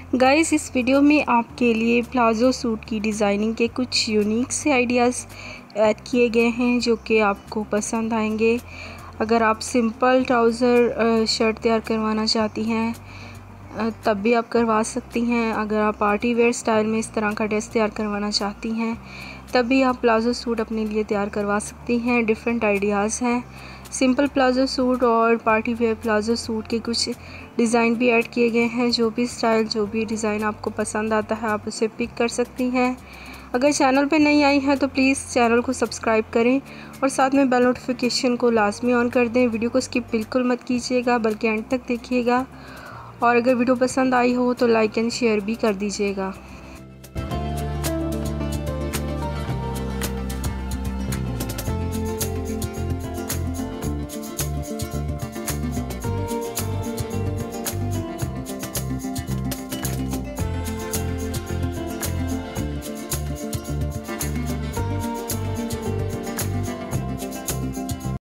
Guys, इस video में आपके लिए प्लाज़ो सूट की डिज़ाइनिंग के कुछ यूनिक से आइडियाज़ ऐड किए गए हैं जो कि आपको पसंद आएंगे। अगर आप सिंपल ट्राउज़र शर्ट तैयार करवाना चाहती हैं तब भी आप करवा सकती हैं। अगर आप पार्टी वेयर स्टाइल में इस तरह का ड्रेस तैयार करवाना चाहती हैं तब भी आप प्लाज़ो सूट अपने लिए तैयार करवा सकती हैं। डिफरेंट आइडियाज़ हैं। सिंपल प्लाज़ो सूट और पार्टी वेयर प्लाज़ो सूट के कुछ डिज़ाइन भी ऐड किए गए हैं। जो भी स्टाइल, जो भी डिज़ाइन आपको पसंद आता है आप उसे पिक कर सकती हैं। अगर चैनल पे नई आई हैं तो प्लीज़ चैनल को सब्सक्राइब करें और साथ में बेल नोटिफिकेशन को लाजमी ऑन कर दें। वीडियो को स्किप बिल्कुल मत कीजिएगा बल्कि एंड तक देखिएगा और अगर वीडियो पसंद आई हो तो लाइक एंड शेयर भी कर दीजिएगा।